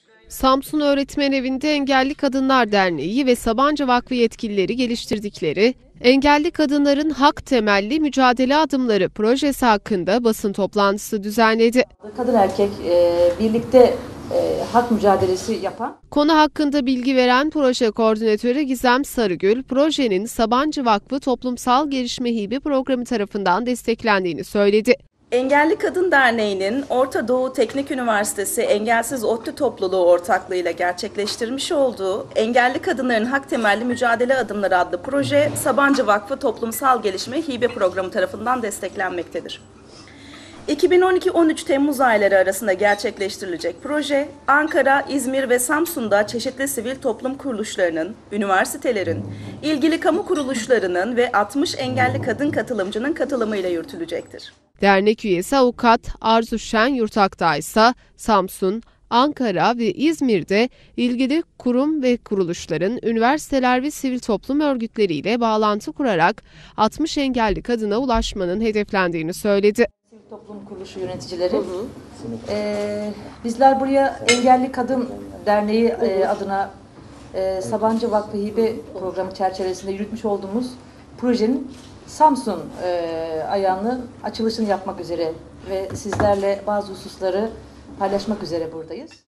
Samsun Öğretmen Evi'nde Engelli Kadınlar Derneği ve Sabancı Vakfı yetkilileri geliştirdikleri Engelli Kadınların Hak Temelli Mücadele Adımları projesi hakkında basın toplantısı düzenledi. Kadın erkek birlikte hak mücadelesi yapan. Konu hakkında bilgi veren proje koordinatörü Gizem Sarıgül, projenin Sabancı Vakfı Toplumsal Gelişme Hibe Programı tarafından desteklendiğini söyledi. Engelli Kadın Derneği'nin Orta Doğu Teknik Üniversitesi Engelsiz ODTÜ topluluğu ortaklığıyla gerçekleştirmiş olduğu Engelli Kadınların Hak Temelli Mücadele Adımları adlı proje, Sabancı Vakfı Toplumsal Gelişme Hibe Programı tarafından desteklenmektedir. 2012-13 Temmuz ayları arasında gerçekleştirilecek proje, Ankara, İzmir ve Samsun'da çeşitli sivil toplum kuruluşlarının, üniversitelerin, ilgili kamu kuruluşlarının ve 60 engelli kadın katılımcının katılımıyla yürütülecektir. Dernek üyesi avukat Arzu Şen Yurtak'ta ise Samsun, Ankara ve İzmir'de ilgili kurum ve kuruluşların, üniversiteler ve sivil toplum örgütleriyle bağlantı kurarak 60 engelli kadına ulaşmanın hedeflendiğini söyledi. Sivil toplum kuruluşu yöneticileri. Bizler buraya Engelli Kadın Derneği adına Sabancı Vakfı Hibe Programı çerçevesinde yürütmüş olduğumuz projenin Samsun ayağının açılışını yapmak üzere ve sizlerle bazı hususları paylaşmak üzere buradayız.